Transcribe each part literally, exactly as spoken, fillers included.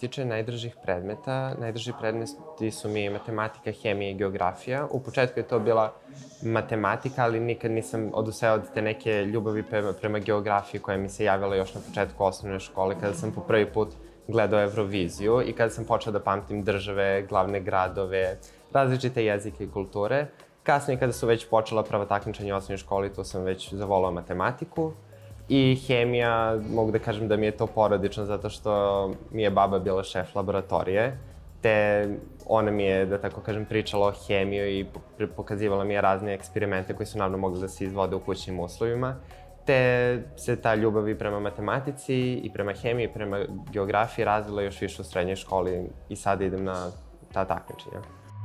tiče najdržih predmeta, najdrži predmeti su mi matematika, hemija i geografija. U početku je to bila matematika, ali nikad nisam odustajao od te neke ljubavi prema, prema geografiji koja mi se javila još na početku osnovne škole, kada sam po prvi put gledao Euroviziju i kada sam počeo da pamtim države, glavne gradove, različite jezike i kulture. Kasnije, kada su već počela prva takmičenja u osnovnoj školi, tu sam već zavolao matematiku. I hemija, mogu da kažem da mi je to porodično zato što mi je baba bila šef laboratorije, te ona mi je, da tako kažem, pričala o hemiju i pokazivala mi je razne eksperimente koji su naravno mogli da se izvode u kućnim uslovima, te se ta ljubav i prema matematici i prema hemiji i prema geografiji razvila još više u srednjoj školi i sada idem na ta takmičenja.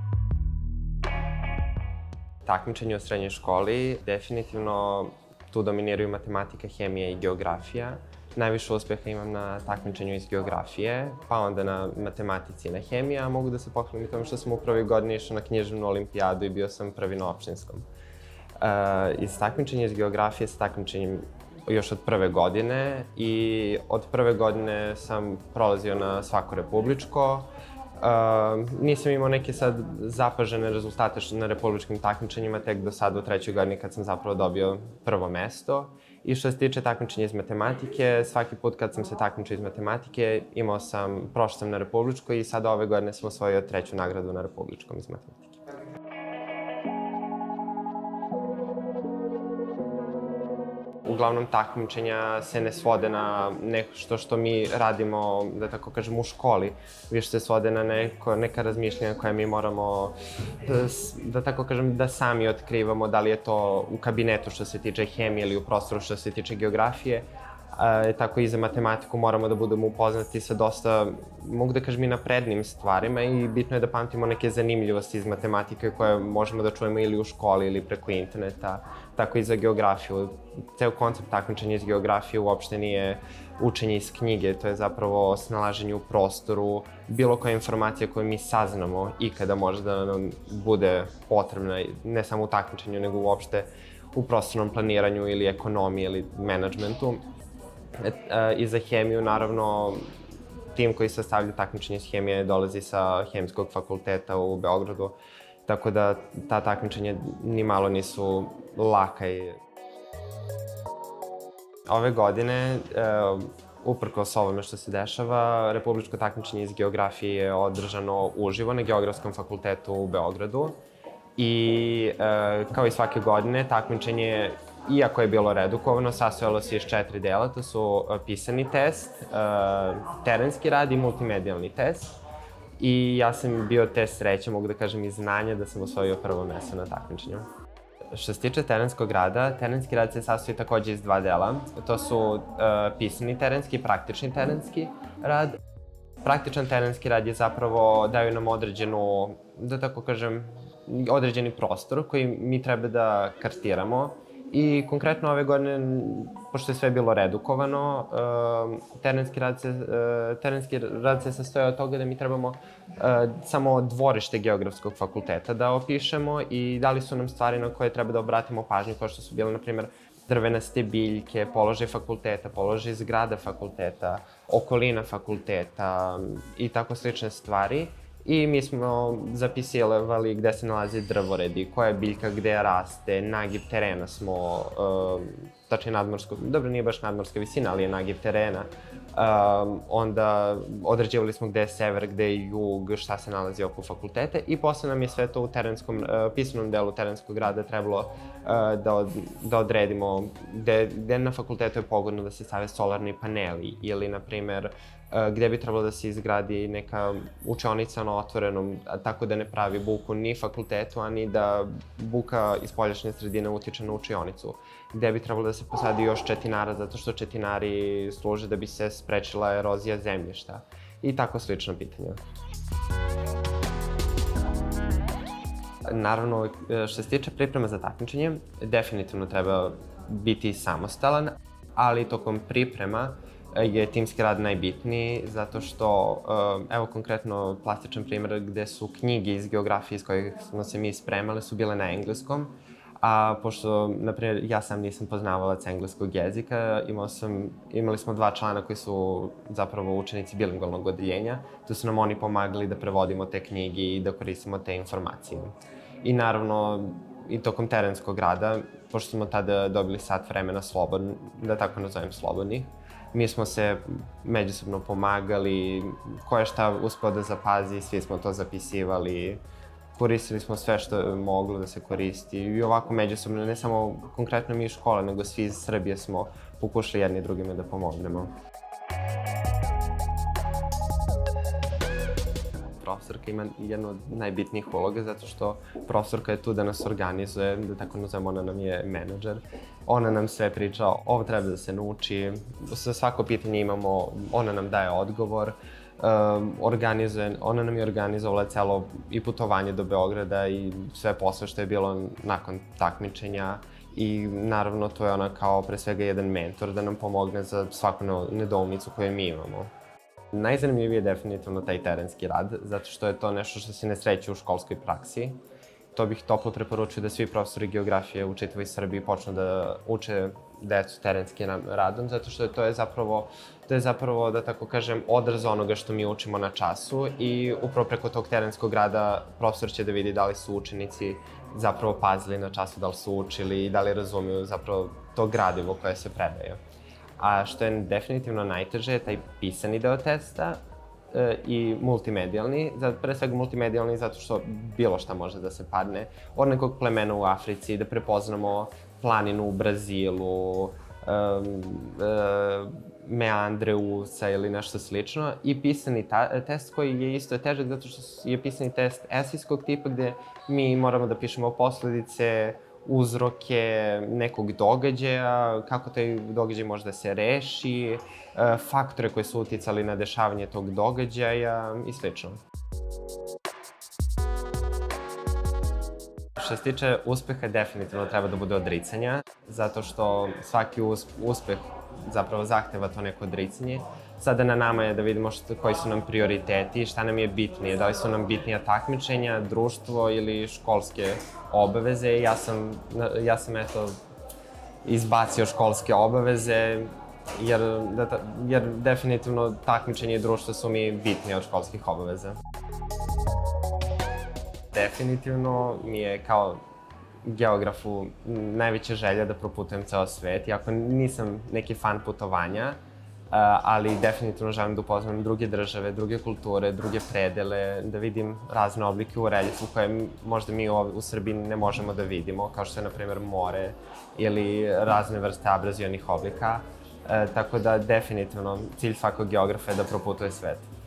Takmičenje u srednjoj školi definitivno tu dominiraju matematika, hemija i geografija. Najviše uspeha imam na takmičenju iz geografije, pa onda na matematici i na hemiji, a mogu da se pohvalim i tome što sam u prvoj godini išao na književnu olimpijadu i bio sam prvi na opštinskom. Uh, iz takmičenja iz geografije sa takmičenjem još od prve godine i od prve godine sam prolazio na svako republičko. Uh, nisam imao neke sad zapažene rezultate na republičkim takmičenjima, tek do sada u trećoj godini kad sam zapravo dobio prvo mesto. I što se tiče takmičenja iz matematike, svaki put kad sam se takmičio iz matematike, imao sam, prošao sam na republičkoj i sada ove godine sam osvojio treću nagradu na republičkom iz matematike. Uglavnom, takmičenja se ne svode na nešto što mi radimo, da tako kažem, u školi. Više se svode na neko, neka razmišljanja koja mi moramo, da, da tako kažem, da sami otkrivamo, da li je to u kabinetu što se tiče hemije ili u prostoru što se tiče geografije. E, tako i za matematiku moramo da budemo upoznati sa dosta, mogu da kažem, i naprednim stvarima i bitno je da pamtimo neke zanimljivosti iz matematike koje možemo da čujemo ili u školi ili preko interneta, tako i za geografiju. Ceo koncept takmičenja iz geografije uopšte nije učenje iz knjige, to je zapravo snalaženje u prostoru, bilo koja informacija koju mi saznamo i kada može da nam bude potrebna, ne samo u takmičenju, nego uopšte u prostornom planiranju ili ekonomiji ili menadžmentu. E, e, I za hemiju, naravno, tim koji sastavlja takmičenje iz hemije dolazi sa Hemijskog fakulteta u Beogradu, tako da ta takmičenja ni malo nisu laka. Ove godine, e, uprkos ovome što se dešava, republičko takmičenje iz geografije je održano uživo na Geografskom fakultetu u Beogradu. I e, kao i svake godine, takmičenje, iako je bilo redukovano, sastojalo se iz četiri dela. To su pisani test, e, terenski rad i multimedijalni test. I ja sam bio test sreće, mogu da kažem, i znanja da sam osvojio prvo mesto na takmičenju. Što se tiče terenskog rada, terenski rad se sastoji takođe iz dva dela. To su uh, pisani terenski i praktični terenski rad. Praktičan terenski rad je zapravo, daju nam određenu, da tako kažem, određeni prostor koji mi treba da kartiramo. I konkretno ove godine, pošto je sve bilo redukovano, uh, terenski rad se, uh, terenski rad se sastoja od toga da mi trebamo uh, samo dvorište Geografskog fakulteta da opišemo i dali su nam stvari na koje treba da obratimo pažnju, kao što su bile, na primjer, drvenaste biljke, položaj fakulteta, položaj zgrada fakulteta, okolina fakulteta i tako slične stvari. I mi smo zapisivali gde se nalaze drvoredi, koja je biljka gde raste, nagib terena smo, uh, tačnije nadmorsko, dobro nije baš nadmorska visina, ali je nagib terena. Um, onda određivali smo gde je sever, gde je jug, šta se nalazi oko fakultete i posle nam je sve to u terenskom, uh, pisanom delu terenskog rada trebalo uh, da, od, da odredimo gde, gde na fakultetu je pogodno da se stave solarni paneli ili, na primer, Uh, gde bi trebalo da se izgradi neka učionica na otvorenom, tako da ne pravi buku ni fakultetu, a ni da buka iz spoljašnje sredine utiče na učionicu. Gde bi trebalo da se posadi još četinara, zato što četinari služe da bi se sprečila erozija zemljišta i tako slična pitanja. Naravno, što se tiče priprema za takmičenje, definitivno treba biti samostalan, ali tokom priprema je timski rad najbitniji, zato što, evo konkretno plastičan primjer gde su knjige iz geografije iz kojih smo se mi spremali su bile na engleskom, A pošto, na primjer, ja sam nisam poznavalac engleskog jezika, imao sam, imali smo dva člana koji su zapravo učenici bilingvalnog odeljenja. Tu su nam oni pomagali da prevodimo te knjige i da koristimo te informacije. I naravno, i tokom terenskog rada, pošto smo tada dobili sat vremena slobodni, da tako nazovem slobodnih, mi smo se međusobno pomagali, ko je šta uspeo da zapazi, svi smo to zapisivali. Koristili smo sve što je moglo da se koristi i ovako međusobno, ne samo konkretno mi iz škole, nego svi iz Srbije smo pokušali jedni drugima da pomognemo. Profesorka ima jednu od najbitnijih uloga zato što profesorka je tu da nas organizuje, da tako nazovemo, ona nam je menadžer. Ona nam sve priča, ovo treba da se nauči, za svako pitanje imamo, ona nam daje odgovor. Um, organizuje, ona nam je organizovala celo i putovanje do Beograda i sve posle što je bilo nakon takmičenja i naravno to je ona kao pre svega jedan mentor da nam pomogne za svaku nedoumicu koju mi imamo. Najzanimljiviji je definitivno taj terenski rad, zato što je to nešto što se ne sreće u školskoj praksi. To bih toplo preporučio da svi profesori geografije u čitavoj Srbiji počnu da uče decu terenskim radom, zato što to je zapravo, to je zapravo, da tako kažem, odraz onoga što mi učimo na času i upravo preko tog terenskog rada profesor će da vidi da li su učenici zapravo pazili na času, da li su učili i da li razumiju zapravo to gradivo koje se predaje. A što je definitivno najteže je taj pisani deo testa i multimedijalni, pre svega multimedijalni zato što bilo šta može da se padne, od nekog plemena u Africi, da prepoznamo planinu u Brazilu, meandre usa ili nešto slično, i pisani test koji je isto težak zato što je pisani test esejskog tipa gde mi moramo da pišemo posledice, uzroke nekog događaja, kako taj događaj može da se reši, faktore koji su uticali na dešavanje tog događaja i slično. Što se tiče uspeha, definitivno treba da bude odricanja, zato što svaki uspeh zapravo zahteva to neko odricanje. Sada na nama je da vidimo koji su nam prioriteti, šta nam je bitnije, da li su nam bitnija takmičenja, društvo ili školske obaveze. Ja sam, ja sam eto, izbacio školske obaveze, jer, jer definitivno takmičenje i društvo su mi bitnije od školskih obaveza. Definitivno mi je kao geografu najveća želja da proputujem ceo svet, iako nisam neki fan putovanja, ali definitivno želim da upoznam druge države, druge kulture, druge predele, da vidim razne oblike u reljefu koje možda mi u Srbiji ne možemo da vidimo, kao što je, na primjer, more ili razne vrste abrazionih oblika. Tako da definitivno cilj svakog geografa je da proputuje svet.